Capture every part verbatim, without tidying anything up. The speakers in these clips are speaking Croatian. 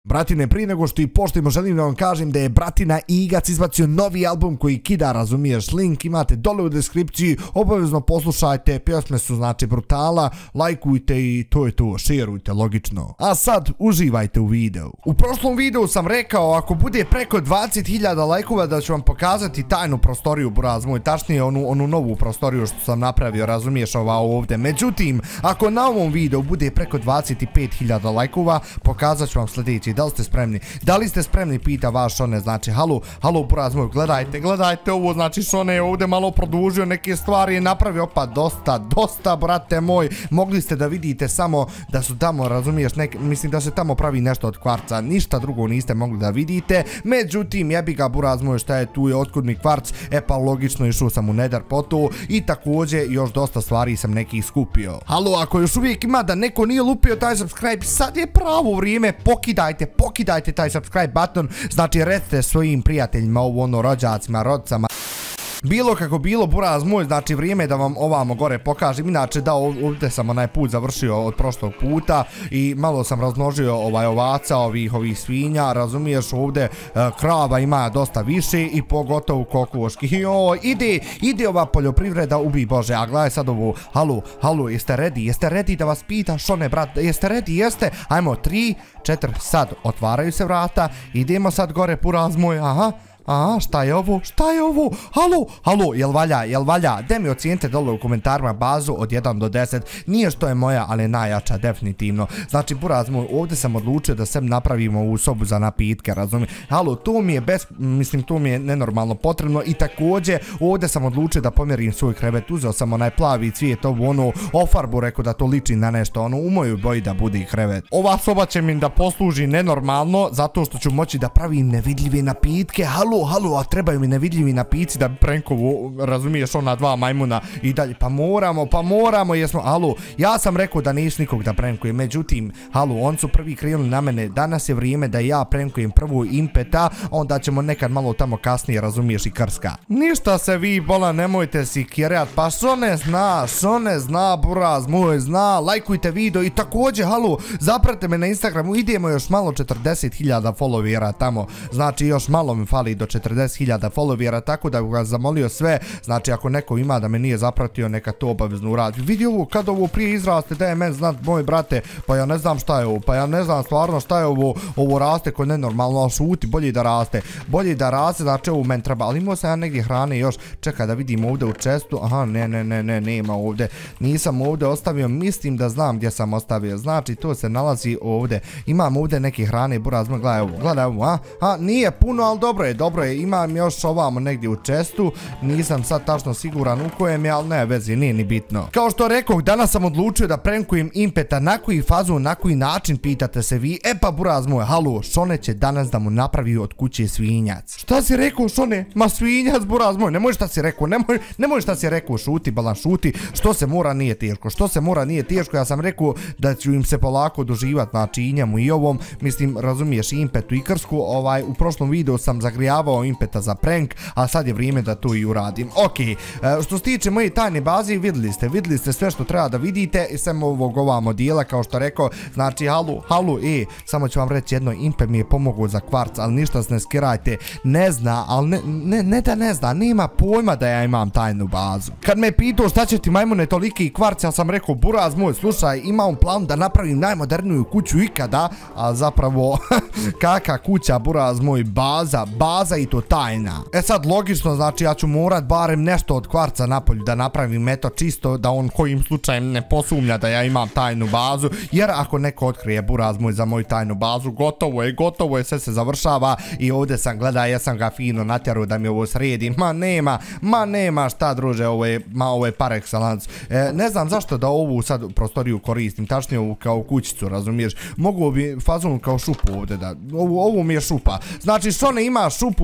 Bratine, prije nego što i poštimo, želim da vam kažem da je Bratina Igac izbacio novi album koji kida, razumiješ, link imate dole u deskripciji, obavezno poslušajte, pjesme su znači brutala, lajkujte i to je to, šerujte, logično. A sad, uživajte u videu. U prošlom videu sam rekao, ako bude preko dvadeset hiljada lajkova da ću vam pokazati tajnu prostoriju, buraz moj, tačnije onu, onu novu prostoriju što sam napravio, razumiješ, ova ovdje. Međutim, ako na ovom videu bude preko dvadeset pet hiljada lajkova, pokazat ću vam sljedeći. Da li ste spremni? Da li ste spremni, pita vaš Šone, znači, halo, halo, buraz moj, gledajte, gledajte ovo, znači, Šone je ovdje malo produžio neke stvari, napravio, pa dosta, dosta, brate moj, mogli ste da vidite samo da su tamo, razumiješ, nek, mislim da se tamo pravi nešto od kvarca, ništa drugo niste mogli da vidite, međutim, jebi ga, buraz moj, šta je tu, je otkud mi kvarc, e pa logično, išao sam u Nether potu i također još dosta stvari sam nekih skupio. Halo, ako još uvijek ima da neko nije lupio taj subscribe, sad je pravo vrijeme, pokidajte, pokidajte taj subscribe button, znači recite svojim prijateljima, ovo ono, rođacima, rodcama. Bilo kako bilo, buraz moj, znači vrijeme je da vam ovamo gore pokažem, inače da ovdje sam onaj put završio od prošlog puta i malo sam razmnožio ovaj ovaca, ovih ovih svinja, razumiješ, ovdje krava ima dosta više i pogotovo kokoški. Jo, ide, ide ova poljoprivreda, ubi Bože, a gledaj sad ovo, halo, halo, jeste ready, jeste ready da vas pita, Šone, brat, jeste ready, jeste, ajmo, tri, četiri, sad, otvaraju se vrata, idemo sad gore, buraz moj, aha. Aha, šta je ovo? Šta je ovo? Halo, halo, jel valja, jel valja? De mi ocijenite dole u komentarima bazu od jedan do deset. Nije što je moja, ali najjača, definitivno. Znači, buraz moj, ovdje sam odlučio da sem napravimo u sobu za napitke, razumijem. Halo, to mi je bez, mislim, to mi je nenormalno potrebno i također ovdje sam odlučio da pomjerim svoj krevet. Uzeo sam onaj plavi cvijet, ovu onu ofarbu, rekao da to liči na nešto, ono, u mojoj boji da bude krevet. Ova soba će mi da posluži nenormalno, zato što ću moći da pravim nevidljive napitke. Halo, halo, a trebaju mi nevidljivi napici da bi prankovo, razumiješ, ona dva majmuna i dalje, pa moramo, pa moramo, jesmo, halo, ja sam rekao da neću nikog da prankujem, međutim, halo, on su prvi krenuli na mene, danas je vrijeme da ja prankujem prvu impeta, onda ćemo nekad malo tamo kasnije, razumiješ, i krska. Ništa se vi, bola, nemojte si kjerjat, pa Šone zna, Šone zna, buraz moj zna, lajkujte video i također, halo, zapratite me na Instagramu, idemo još malo četrdeset hiljada followera tamo, znači još malo mi fali do četrdeset hiljada followera, tako da bih vas zamolio sve, znači ako neko ima da me nije zapratio, neka to obavezno uradi. Vidi ovo, kad ovo prije izraste, da je men znat, moj brate, pa ja ne znam šta je ovo, pa ja ne znam stvarno šta je ovo, ovo raste ko nenormalno, šuti, bolje da raste, bolje da raste, znači ovo men treba, ali imao sam ja negdje hrane još, čekaj da vidim ovdje u čestu, aha, ne, ne, ne, ne, nema ovdje, nisam ovdje ostavio, mislim da znam gdje sam ostavio, znači to se nalazi ovdje, imam ovdje neke hrane, buraz moj, gledaj ovo, gledaj ovo, a, a, nije puno, ali dobro je, dobro je, imam još ovamo negdje u čestu, nisam sad tačno siguran u kojem je, ali ne vezi, nije ni bitno. Kao što rekao, danas sam odlučio da prankujem impeta, na koji fazu, na koji način, pitate se vi, e pa buraz moj, halo, Šone će danas da mu napravi od kuće svinjac. Šta si rekao, Šone? Ma svinjac, buraz moj, nemoj šta si rekao, nemoj, nemoj šta si rekao, šuti, balan, šuti, što se mora nije teško, što se mora nije teško, ja sam rekao da ću im se polako doživat, znači i njemu i ovom, mislim, razumiješ, impetu i krsku, ovaj, u prošlom videu sam zagrijavao impeta za prank, a sad je vrijeme da to i uradim. Ok, što se tiče moje tajne baze, vidjeli ste, vidjeli ste sve što treba da vidite i sem ovog ovamo dijela, kao što rekao, znači halu, halu, e, samo ću vam reći jedno, impe mi je pomogao za kvarc, ali ništa se ne skirajte, ne zna, ali ne, ne, ne da ne zna, nema pojma da ja imam tajnu bazu. Kad me pitao šta će ti majmune toliki kvarc, ja sam rekao, buraz moj, slušaj, imam plan da napravim najmoderniju kuću ikada, a zapravo, kaka kuća, buraz moj, baza, baza i to tajna. E sad logično, znači ja ću morat barem nešto od kvarca napolju da napravim, eto čisto da on kojim slučajem ne posumnja da ja imam tajnu bazu, jer ako neko otkrije, buraz moj, za moju tajnu bazu, gotovo je, gotovo je, sve se završava i ovdje sam, gledaj, ja sam ga fino natjerao da mi ovo sredi, ma nema, ma nema šta druže, ovo je, ma ovo je par excellence. E, ne znam zašto da ovu sad prostoriju koristim, tačnije ovu kao kućicu, razumiješ, mogu bi fazon kao šupu ovdje da, ovu, ovu mi je šupa, znači Šone ima šupu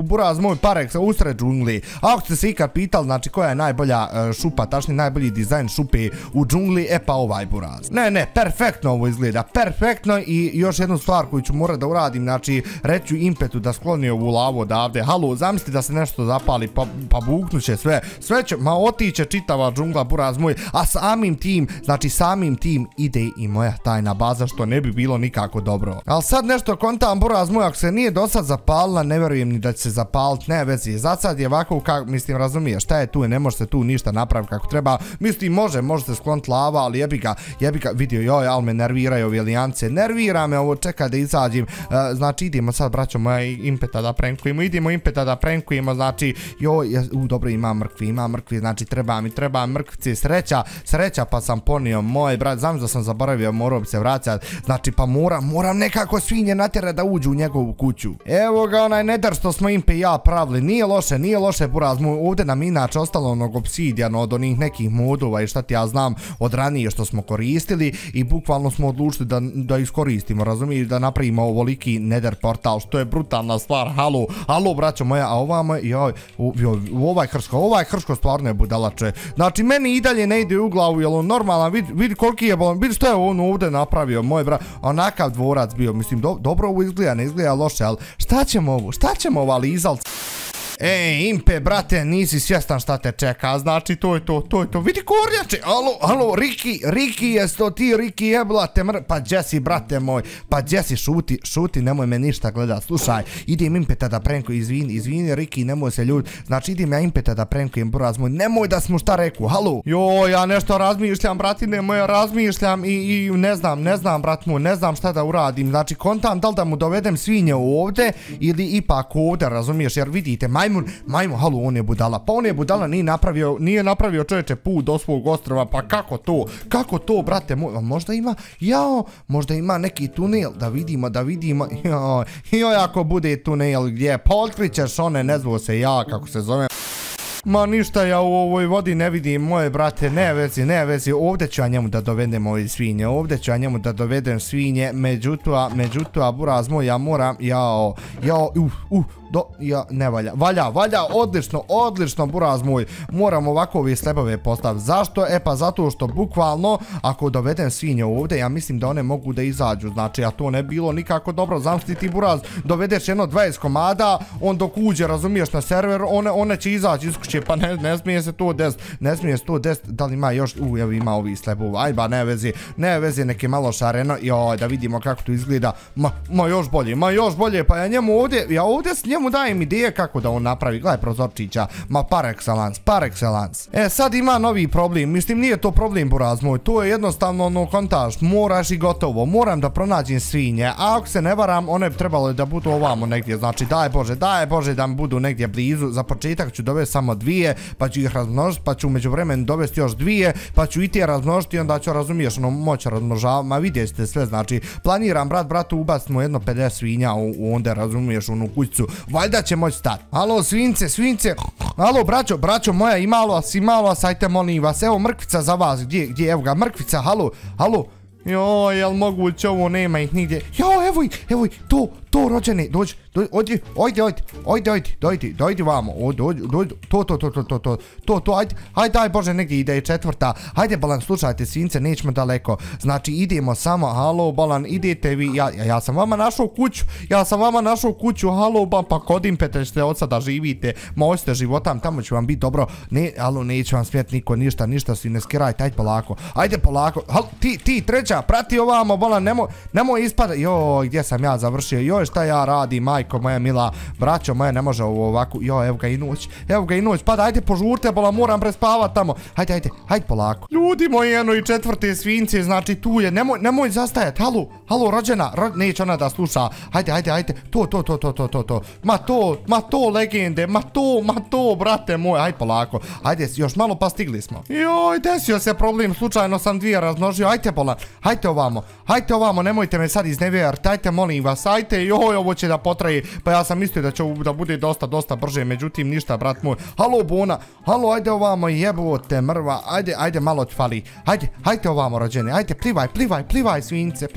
šupu, buraz moj, Parex usred džungli. Ako ste se ikad pitali, znači koja je najbolja uh, šupa, tačni najbolji dizajn šupe u džungli, e pa ovaj buraz. Ne, ne, perfektno ovo izgleda, perfektno i još jednu stvar koju ću morat da uradim, znači reću impetu da skloni ovu lavu odavde. Halo, zamisli da se nešto zapali, pa, pa buknuće sve, sve će, ma otiće čitava džungla, buraz moj, a samim tim, znači samim tim ide i moja tajna baza, što ne bi bilo nikako dobro. Ali sad nešto kontam, buraz moj, ako se nije do sad zapalila, ne verujem ni da će se zapalit, ne vezi, za sad je ovako, kak, mislim, razumiješ, šta je tu, ne može se tu ništa napraviti kako treba, mislim, može, može se sklonit lava, ali jebi ga, jebi ga, vidio, joj, ali me nerviraju ovi alijance, nervira me ovo, čeka da izađim, uh, znači idemo sad, braćo moja, impeta da prenkujemo, idemo impeta da prenkujemo, znači, joj, u, dobro, ima mrkvi, ima mrkvi, znači, treba mi, treba mrkvice, sreća, sreća, pa sam ponio, moj brat, znam da sam zaboravio, morao bi se vraćati, znači, pa moram, moram nekako svinje natjera da uđu u njegovu kuću. Evo ga onaj nedar što smo impe i ja pravili, nije loše, nije loše, buraz moj, ovdje nam inače ostalo onog obsidijana od onih nekih modova i šta ti ja znam od ranije što smo koristili i bukvalno smo odlučili da, da iskoristimo, razumiješ, da napravimo ovoliki nether portal, što je brutalna stvar, halo, halo braćo moja, a ovamo, joj, ovaj hrško, ovaj hrško stvarno je budalače, znači meni i dalje ne ide u glavu, jel on normalan, vidi vid koliki je bolan, vidi što je on ovdje napravio, moj brat, onakav dvorac bio, mislim, do, dobro ovo izgleda, ne izgleda loše, ali šta ćemo ovo, šta ćemo ova lizalca? Ej, impe, brate, nisi svjestan šta te čeka, znači to je to, to je to, vidi kornjače, alo, alo, Riki, Riki, jes to ti, Riki, jeblate, mr... pa Jesse, brate moj, pa Jesse, šuti, šuti, nemoj me ništa gledat, slušaj, idem impeta da prenkujem, izvini, izvini, Riki, nemoj se ljud, znači idem ja impeta da prenkujem, buraz moj, nemoj da smo šta reku, halo, joj, ja nešto razmišljam, bratine moja, razmišljam i, i ne znam, ne znam, brat moj, ne znam šta da uradim, znači kontam da li da mu dovedem svinje ovdje ili ipak ovdje, razumiješ, jer vidite, majmun, majmun, halo, on je budala, pa on je budala, nije napravio, nije napravio čovječe put do svog ostrova, pa kako to, kako to, brate moj, možda ima, jao, možda ima neki tunel, da vidimo, da vidimo, jao, joj, ako bude tunel gdje, pa otkrićeš one, ne zvo se ja, kako se zove. Ma ništa ja u ovoj vodi ne vidim, moje brate, ne vezi, ne vezi, ovdje ću ja njemu da dovedem ove svinje, ovdje ću ja njemu da dovedem svinje, međutim, međutim, buraz moj, ja moram, jao, jao, uh, uh, do, ja, ne valja, valja, valja, odlično, odlično, buraz moj, moram ovako ove slebove postaviti, zašto? E pa zato što bukvalno, ako dovedem svinje ovdje, ja mislim da one mogu da izađu, znači, a to ne bilo nikako dobro, zamisli ti, buraz, dovedeš jedno dvadeset komada, on dok uđe, razumiješ, na server, one, one će izaći iz kuće, pa ne, ne smije se to desiti, ne smije se to desiti, da li ima još, u, evo ima ovi slebova, aj ba, ne vezi, ne vezi, neke malo šareno, joj, da vidimo kako to izgleda, ma, ma još bolje, ma još bolje, pa ja njemu ovdje, ja ovdje s njemu dajem ideje kako da on napravi, gledaj prozorčića, ma par excellence, par excellence. E, sad ima novi problem, mislim nije to problem, buraz moj, to je jednostavno ono kontaž, moraš i gotovo, moram da pronađem svinje, a ako se ne varam, one bi trebalo da budu ovamo negdje, znači daj Bože, daj Bože da mi budu negdje blizu, za početak ću dovesti samo dvije, pa ću ih razmnožiti, pa ću umeđu vremenu dovesti još dvije, pa ću i te razmnožiti i onda ću, razumiješ, ono moć razmnožavati, ma vidjet ćete sve, znači planiram brat bratu ubaciti mu jedno pedeset svinja u, u onda, razumiješ, onu kućicu, valjda će moći stati. Halo, svince, svince, halo, braćo, braćo moja, imalo vas, imalo vas, ajte molim vas, evo mrkvica za vas, gdje, gdje, evo ga, mrkvica, halo, halo, joj, jel moguće ovo, nema ih nigdje, joj, evo ih, evo ih, to, to, rođene, dođi, dođi, ojde, ojde, ojde, ojde, ojde, dojdi, dojdi vamo, ojde, ojde, dojdi, to, to, to, to, to, to, to, to, ajde, ajde, daj Bože, negdje ide je četvrta, ajde, balan, slušajte, svince, nećemo daleko, znači, idemo samo, halo, balan, idete vi, ja, ja sam vama našao kuću, ja sam vama našao kuću, halo, ba, pa kodim pete ćete od sada živite, možete životam, tamo će vam biti dobro, ne, halo, neće vam smijeti niko, ništa, ništa, si ne skirajte, ajde polako, ajde polako, halo, ti, ti, treća, prati ovamo, balan, nemoj, nemoj ispada, joj, gdje sam ja završio, joj, šta ja radim, majko moja mila, braćo moja, ne može ovo ovako, joj, evo ga i noć, evo ga i noć, pada, ajde požurte, bola, moram prespavat tamo, hajde, hajde, hajde polako. Ljudi moji, eno i četvrte svince, znači tu je, nemoj, nemoj zastajat, halo, halo, rođena, ro, neće ona da sluša, hajde, hajde, hajde, to, to, to, to, to, to, to, ma to, ma to, legende, ma to, ma to, brate moj, hajde polako, hajde, još malo pa stigli smo. Joj, desio se problem, slučajno sam dvije razmnožio, hajde bola, hajde ovamo, hajde ovamo, nemojte me sad iznevjeriti, hajde, molim vas, hajde, joj, ovo će da potraje, pa ja sam mislio da će da bude dosta, dosta brže, međutim ništa, brat moj, halo Bona, halo, ajde ovamo, jebote mrva, ajde, ajde, malo ti fali, hajde, hajde ovamo rođene, ajde, plivaj, plivaj, plivaj, svince, plivaj.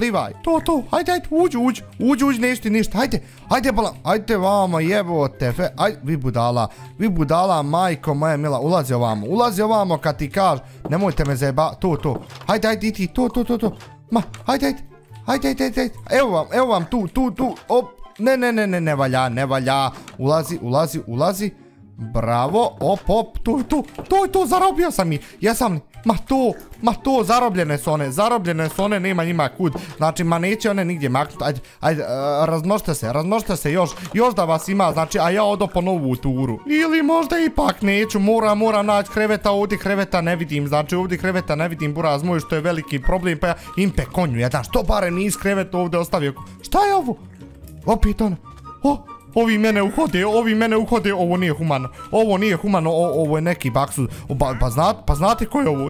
to, to, hajde, hajde, uđi, uđi, uđi, uđi, neću ti ništa, hajde, hajde, bolan, hajde vamo, jebote, fe, aj, vi budala, vi budala, majko moja mila, ulazi ovamo, ulazi ovamo kad ti kaž, nemojte me zajeba, to, to, hajde, hajde, ti, to, to, to, to, ma, hajde, hajde, hajde, hajde, hajde, evo vam, evo vam, tu, tu, tu, op, ne, ne, ne, ne, ne valja, ne valja, ulazi, ulazi, ulazi, bravo, op, op, tu, tu, to, to, zarobio sam ih, jesam li? Ma to, ma to, zarobljene su one, zarobljene su one, nema njima kud, znači, ma neće one nigdje maknuti, ajde, ajde, uh, razmnožite se, razmnožite se još, još da vas ima, znači, a ja odo po novu turu, ili možda ipak neću, moram, moram naći kreveta, ovdje kreveta ne vidim, znači, ovdje kreveta ne vidim, buraz moj, što je veliki problem, pa ja, impe konju, jedan, što barem nis kreveta ovdje ostavio, šta je ovo? Opet ono, o, ovi mene uhode, ovi mene uhode, ovo nije humano, ovo nije humano, o, ovo je neki baksuz, pa, pa, znate, pa znate ko je ovo?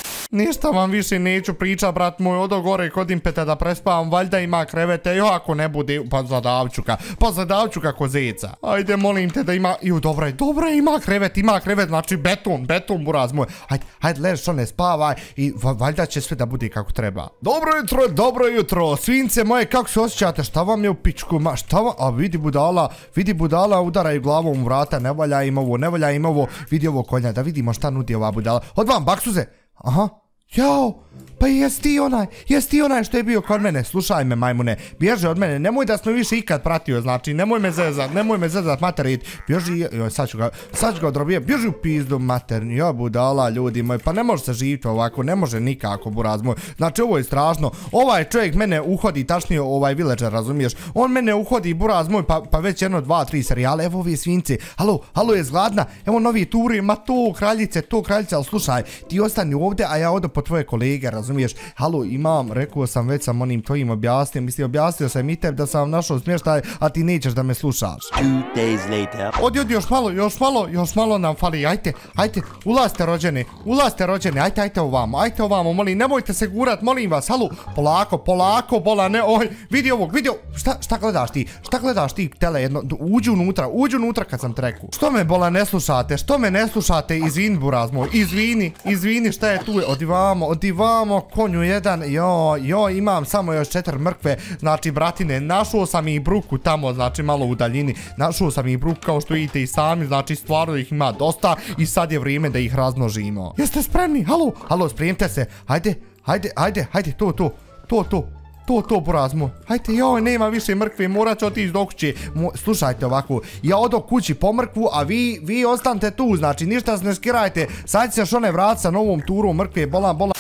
Ništa vam više neću pričat, brat moj, odo gore kod impeta da prespavam, valjda ima krevete, jo ako ne bude, pa zadavću ga, pa zadavću ga ko zeca. Ajde, molim te da ima, ju, dobro je, dobro je, ima krevet, ima krevet, znači beton, beton, buraz moj. Ajde, ajde, lež, što ne spavaj i valjda će sve da bude kako treba. Dobro jutro, dobro jutro, svince moje, kako se osjećate, šta vam je u pičku, ma, šta vam, a vidi budala, vidi budala, udaraju glavom u vrata, ne valja im ovo, ne valja im ovo, vidi ovo konja, da vidimo šta nudi ova budala. Od vam, baksuze, aha. Jao, pa jes ti onaj, jes ti onaj što je bio kod mene, slušaj me majmune, bježi od mene, nemoj da smo više ikad pratio, znači, nemoj me zezat, nemoj me zezat materit, bježi, joj, sad ću ga, sad ću ga odrobije, bježi u pizdu materni, jo budala ljudi moji, pa ne može se živjeti ovako, ne može nikako buraz moj, znači ovo je strašno, ovaj čovjek mene uhodi, tačnije ovaj villager, razumiješ, on mene uhodi buraz moj, pa, pa već jedno, dva, tri serijale, evo ovi svinci, halo, halo je zgladna, evo novi turi, ma to kraljice, to kraljice, ali slušaj, ti ostani ovdje, a ja odo po tvoje kolege, razumiješ, halo, imam, rekao sam, već sam onim tvojim objasnio, mislim, objasnio sam i tebi da sam našao smještaj, a ti nećeš da me slušaš. Two days later. Odi, odi, još malo, još malo, još malo nam fali, ajte, ajte, ulazite rođene, ulazite rođene, ajte, ajte ovamo, ajte ovamo, molim, nemojte se gurat, molim vas, halo, polako, polako, bola, ne, oj, vidi ovog, vidi ovog, šta, šta gledaš ti, šta gledaš ti, tele jedno, uđi unutra, uđi unutra kad sam te rekao. Što me, bola, ne slušate, što me ne slušate, izvini, buraz moj, izvini, izvini, šta je tu, odi vamo, odi vamo, konju jedan, jo, jo, imam samo još četiri mrkve, znači, bratine, našao sam i bruku tamo, znači, malo u daljini, našao sam i bruku, kao što vidite i sami, znači, stvarno ih ima dosta i sad je vrijeme da ih razmnožimo. Jeste spremni? Halo, halo, spremite se, hajde, hajde, hajde, hajde, to, to, to, to. To, to, buraz moj. Hajde, joj, nema više mrkve, morat ću otići do kuće. Slušajte ovako, ja odo kući po mrkvu, a vi, vi ostanite tu, znači, ništa se ne skirajte. Sad će se one vrat sa novom turom mrkve, bolan, bolan.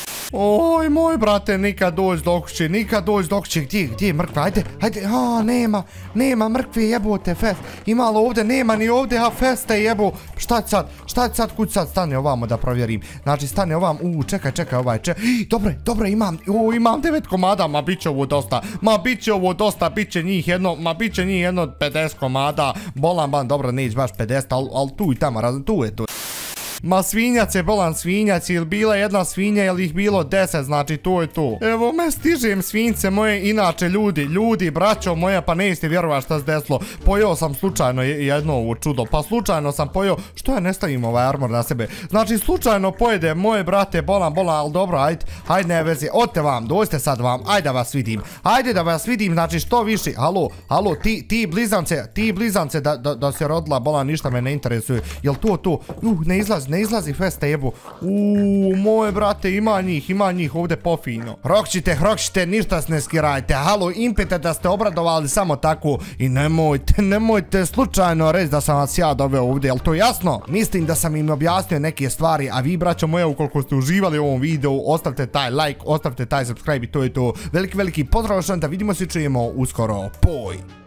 Oj, moj brate, nikad dođi do kuće, nikad dođi do kuće, gdje, gdje je mrkva, ajde, ajde, a, nema, nema mrkve, jebote, fest, imalo ovdje, nema ni ovdje, a feste, jebo, šta će sad, šta će sad, kud sad, stane ovamo da provjerim, znači, stane ovam, u, čekaj, čekaj, ovaj, čekaj, dobro, dobro, imam, u, imam devet komada, ma, bit će ovo dosta, ma, bit će ovo dosta, bit će njih jedno, ma, bit će njih jedno pedeset komada, bolan, ban, dobro, neće baš pedeset, al, al, tu i tamo, razum, tu je to. Ma svinjac je bolan svinjac, ili bila jedna svinja ili ih bilo deset, znači to je to. Evo me stižem svinjce moje, inače ljudi, ljudi, braćo moja, pa nećete vjerovat šta se desilo. Pojeo sam slučajno jedno ovo čudo, pa slučajno sam pojeo, što ja ne stavim ovaj armor na sebe? Znači slučajno pojede moje brate, bolan, bolan, ali dobro, ajde, ajde ne vezi, odte vam, dođite sad vam, ajde da vas vidim, ajde da vas vidim, znači što više, halo, halo, ti, ti blizance, ti blizance da, da, da se rodila, bolan, ništa me ne interesuje, jel to to, uh, ne izlazi, ne izlazi festa jebo. Uuu, moje brate, ima njih, ima njih ovdje pofino. Hrokćite, hrokćite, ništa se ne skirajte. Halo, impete da ste obradovali samo tako. I nemojte, nemojte slučajno reći da sam vas ja doveo ovdje, jel to jasno? Mislim da sam im objasnio neke stvari, a vi, braćo moja, ukoliko ste uživali u ovom videu, ostavite taj like, ostavite taj subscribe i to je to. Veliki, veliki pozdrav, da vidimo se, čujemo uskoro. Poj!